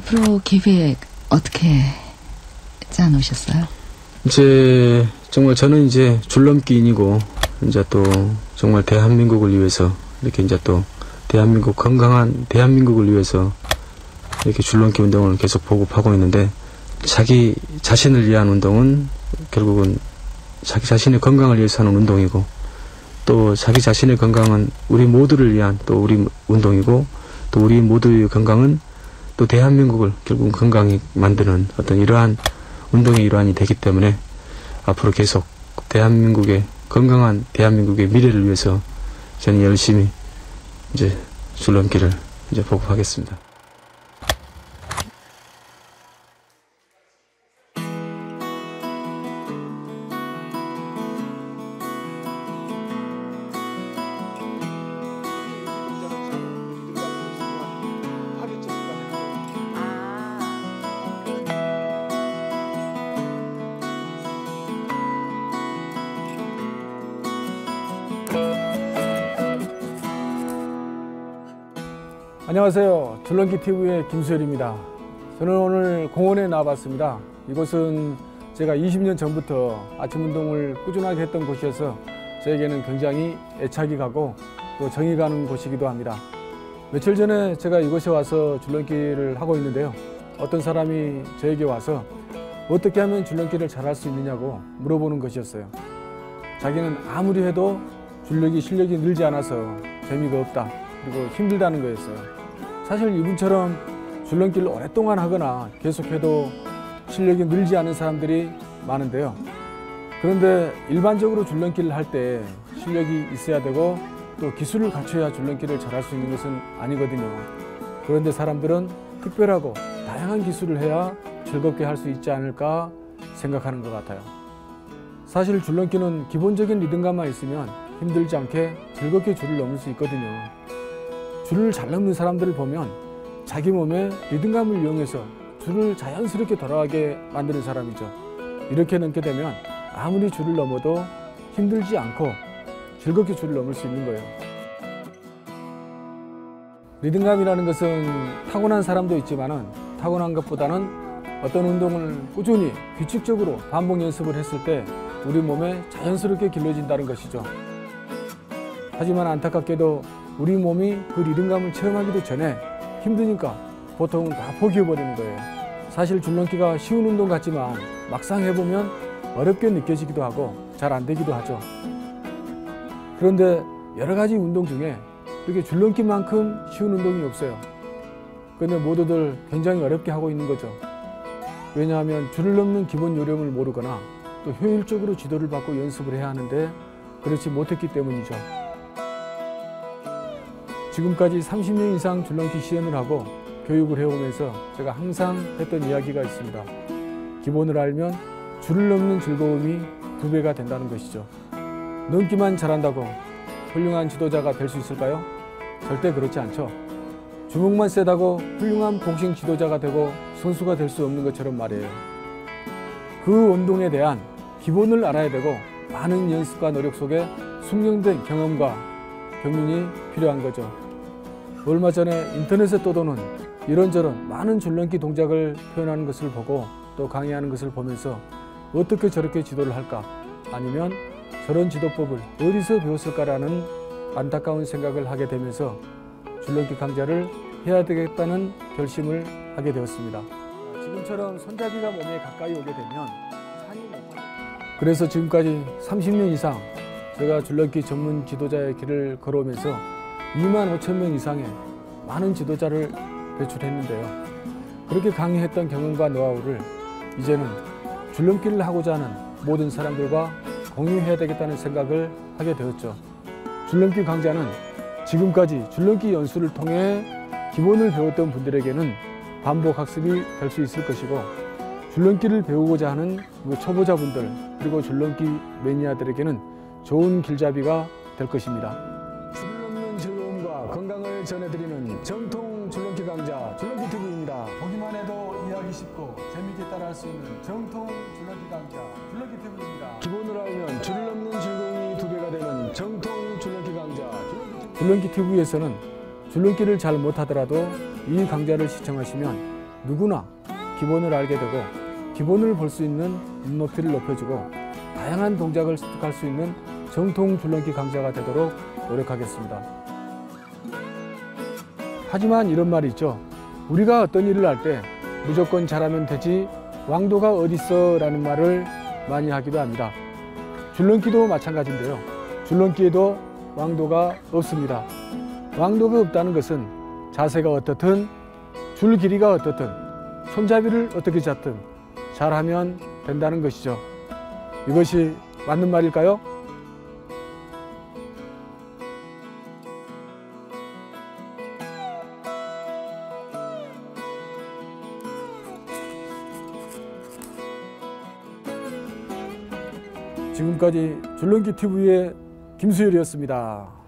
앞으로 계획 어떻게 짜놓으셨어요? 이제 정말 저는 이제 줄넘기인이고 이제 또 정말 대한민국을 위해서 이렇게 이제 또 대한민국 건강한 대한민국을 위해서 이렇게 줄넘기 운동을 계속 보급하고 있는데 자기 자신을 위한 운동은 결국은 자기 자신의 건강을 위해서 하는 운동이고 또 자기 자신의 건강은 우리 모두를 위한 또 우리 운동이고 또 우리 모두의 건강은 또 대한민국을 결국 건강히 만드는 어떤 이러한 운동의 일환이 되기 때문에 앞으로 계속 대한민국의 건강한 대한민국의 미래를 위해서 저는 열심히 이제 줄넘기를 이제 보급하겠습니다. 안녕하세요. 줄넘기TV의 김수열입니다. 저는 오늘 공원에 나와봤습니다. 이곳은 제가 20년 전부터 아침 운동을 꾸준하게 했던 곳이어서 저에게는 굉장히 애착이 가고 또 정이 가는 곳이기도 합니다. 며칠 전에 제가 이곳에 와서 줄넘기를 하고 있는데요. 어떤 사람이 저에게 와서 어떻게 하면 줄넘기를 잘할 수 있느냐고 물어보는 것이었어요. 자기는 아무리 해도 줄넘기 실력이 늘지 않아서 재미가 없다, 그리고 힘들다는 거였어요. 사실 이분처럼 줄넘기를 오랫동안 하거나 계속해도 실력이 늘지 않은 사람들이 많은데요. 그런데 일반적으로 줄넘기를 할 때 실력이 있어야 되고 또 기술을 갖춰야 줄넘기를 잘할 수 있는 것은 아니거든요. 그런데 사람들은 특별하고 다양한 기술을 해야 즐겁게 할 수 있지 않을까 생각하는 것 같아요. 사실 줄넘기는 기본적인 리듬감만 있으면 힘들지 않게 즐겁게 줄을 넘을 수 있거든요. 줄을 잘 넘는 사람들을 보면 자기 몸에 리듬감을 이용해서 줄을 자연스럽게 돌아가게 만드는 사람이죠. 이렇게 넘게 되면 아무리 줄을 넘어도 힘들지 않고 즐겁게 줄을 넘을 수 있는 거예요. 리듬감이라는 것은 타고난 사람도 있지만 타고난 것보다는 어떤 운동을 꾸준히 규칙적으로 반복 연습을 했을 때 우리 몸에 자연스럽게 길러진다는 것이죠. 하지만 안타깝게도 우리 몸이 그 리듬감을 체험하기도 전에 힘드니까 보통은 다 포기해버리는 거예요. 사실 줄넘기가 쉬운 운동 같지만 막상 해보면 어렵게 느껴지기도 하고 잘 안 되기도 하죠. 그런데 여러 가지 운동 중에 이렇게 줄넘기만큼 쉬운 운동이 없어요. 그런데 모두들 굉장히 어렵게 하고 있는 거죠. 왜냐하면 줄을 넘는 기본 요령을 모르거나 또 효율적으로 지도를 받고 연습을 해야 하는데 그렇지 못했기 때문이죠. 지금까지 30년 이상 줄넘기 시연을 하고 교육을 해오면서 제가 항상 했던 이야기가 있습니다. 기본을 알면 줄을 넘는 즐거움이 2배가 된다는 것이죠. 넘기만 잘한다고 훌륭한 지도자가 될 수 있을까요? 절대 그렇지 않죠. 주먹만 세다고 훌륭한 복싱 지도자가 되고 선수가 될 수 없는 것처럼 말이에요. 그 운동에 대한 기본을 알아야 되고 많은 연습과 노력 속에 숙련된 경험과 경륜이 필요한 거죠. 얼마 전에 인터넷에 떠도는 이런저런 많은 줄넘기 동작을 표현하는 것을 보고 또 강의하는 것을 보면서 어떻게 저렇게 지도를 할까? 아니면 저런 지도법을 어디서 배웠을까라는 안타까운 생각을 하게 되면서 줄넘기 강좌를 해야 되겠다는 결심을 하게 되었습니다. 지금처럼 손잡이가 몸에 가까이 오게 되면 산이 못 가요. 그래서 지금까지 30년 이상 제가 줄넘기 전문 지도자의 길을 걸어오면서 2만 5천 명 이상의 많은 지도자를 배출했는데요. 그렇게 강의했던 경험과 노하우를 이제는 줄넘기를 하고자 하는 모든 사람들과 공유해야 되겠다는 생각을 하게 되었죠. 줄넘기 강좌는 지금까지 줄넘기 연수를 통해 기본을 배웠던 분들에게는 반복 학습이 될 수 있을 것이고 줄넘기를 배우고자 하는 초보자분들 그리고 줄넘기 매니아들에게는 좋은 길잡이가 될 것입니다. 줄을 넘는 즐거움과 건강을 전해드리는 정통 줄넘기 강좌 줄넘기TV입니다. 보기만 해도 이해하기 쉽고 재미있게 따라할 수 있는 정통 줄넘기 강좌 줄넘기TV입니다. 기본을 알면 줄을 넘는 즐거움이 2배가 되는 정통 줄넘기 강좌 줄넘기TV에서는 줄넘기를 잘 못하더라도 이 강좌를 시청하시면 누구나 기본을 알게 되고 기본을 볼 수 있는 눈높이를 높여주고 다양한 동작을 습득할 수 있는 정통 줄넘기 강사가 되도록 노력하겠습니다. 하지만 이런 말이 있죠. 우리가 어떤 일을 할 때 무조건 잘하면 되지 왕도가 어딨어 라는 말을 많이 하기도 합니다. 줄넘기도 마찬가지인데요. 줄넘기에도 왕도가 없습니다. 왕도가 없다는 것은 자세가 어떻든 줄 길이가 어떻든 손잡이를 어떻게 잡든 잘하면 된다는 것이죠. 이것이 맞는 말일까요? 지금까지 줄넘기 TV의 김수열이었습니다.